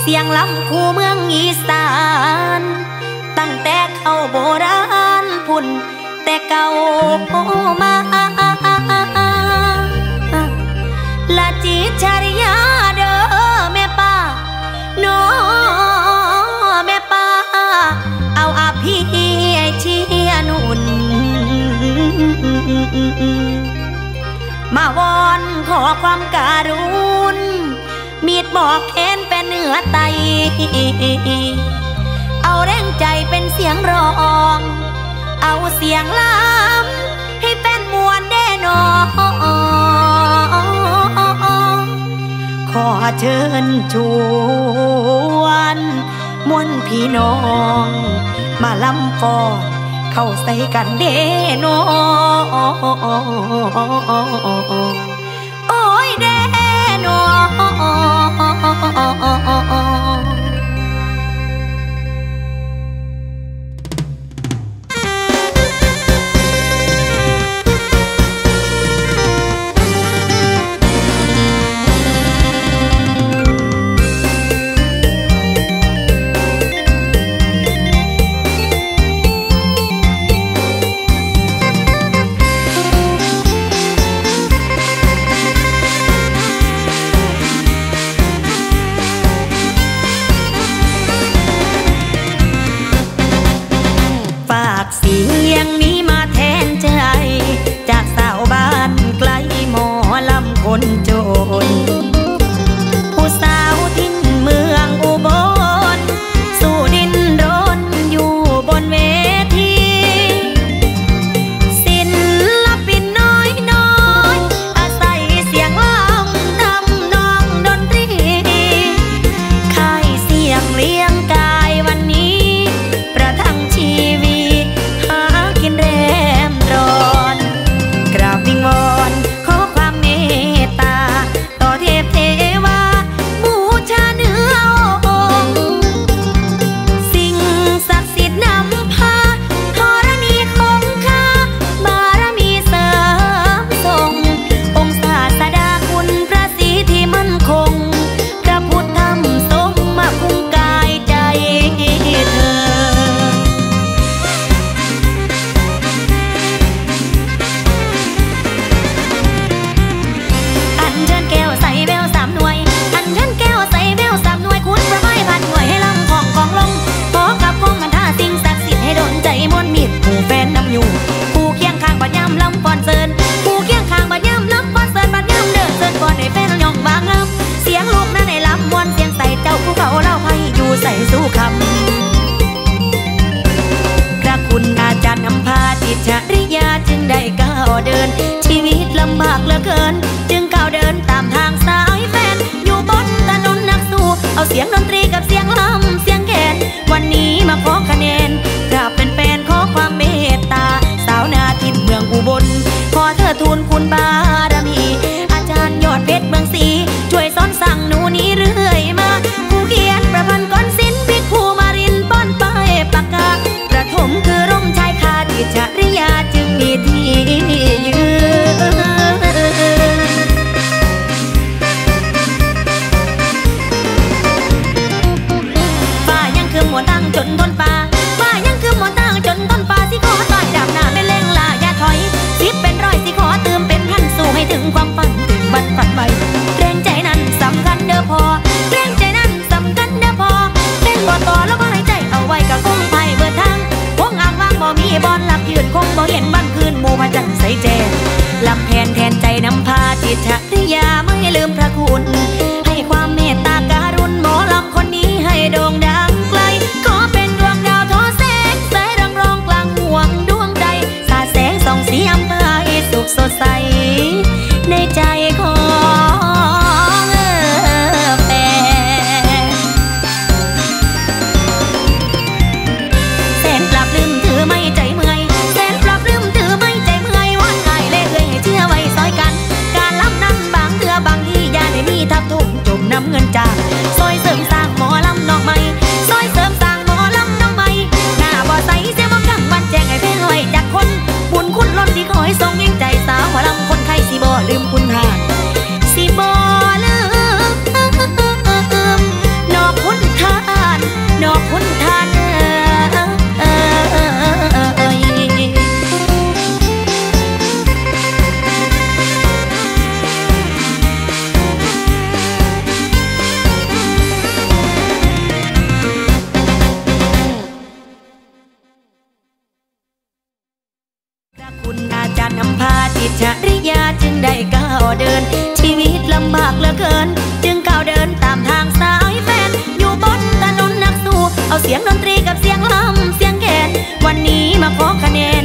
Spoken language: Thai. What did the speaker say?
เสียงลำคู่เมืองอีสานตั้งแต่เข้าโบราณพุ่นแต่เก่ามาละจิตชริยาเด้อแม่ป้าโนแม่ป้าเอาอภิเชียนุนมาวอนขอความการุณมีดบอกเค้นเป็นเนื้อไตเอาแรงใจเป็นเสียงร้องเอาเสียงล้ำให้เป็นมวลแน่นอนขอเชิญชวนมวลพี่น้องมาลำฟอนเข้าใส่กันเด้นอโอ้ยเด้นอเสียงนี้มาแทนใจจากสาวบ้านไกลหมอลำคนจนผู้สาวทิ้นเมืองอุบลสู่ดินรนอยู่บนเวทีศิลปินน้อยน้อยอาศัยเสียงลำทำนองดนตรีค่ายเสียงเลี้ยงกายวันนี้ประทังชีวิตกินแรมร้อนกราบวิงวอนขอความเมตตาต่อเทพเทวาบูชาเนื้อองค์สิ่งศักดิ์สิทธิ์นำพาธรณีคงคาบารมีเสริมส่งองค์ศาสดาคุณพระศรีที่มั่นคงพระพุทธธรรมสงฆ์มาคุ้มกายใจเธอผู้แฟนนำอยู่ผู้เคียงข้างบัดย่ำลำฟอนเซินผู้เคียงข้างบัดย่ำลำฟอนเซินบัดย่ำเดินเซินก่อนให้แฟนยองบางงามเสียงลูกนั้นในลำมวนเสียงใส่เจ้าผู้เขาเล่าให้อยู่ใส่สู้คำพระคุณอาจารย์นำพาจิตจริยาจึงได้ก้าวเดินชีวิตลำบากเหลือเกินจึงก้าวเดินตามทางสายแฟนอยู่บนถนนนักสู้เอาเสียงดนตรีกับเสียงลำเสียงแคนวันนี้มาขอคะแนนกราบเป็นแฟนขอความเมตตาสาวนาทินเมืองอุบลขอเธอทูลคุณบารมีอาจารย์ยอดเพชรเมืองศรีช่วยสอนสั่งหนูนี้เรื่อยมาผู้เขียนประพันธ์ก้อนศิลป์พิกภูมารินป้อนป้ายปากกาประถมคือร่มชายคาจิตจริยาจึงมีที่ยืนฝ่ายังคือหมวดตั้งจนต้นป่าฝ่ายังคือหมวดตั้งจนต้นป่าสิขอต่อยดาบหน้าเป็นเล่งลาอย่าถอยสิบเป็นร้อยสิขอเติมเป็นพันสูชริยาจึงได้ก้าวเดินชีวิตลำบากเหลือเกินจึงก้าวเดินตามทางสายแฟนอยู่บนถนนนักสู้เอาเสียงดนตรีกับเสียงลำเสียงแคนวันนี้มาขอคะแนน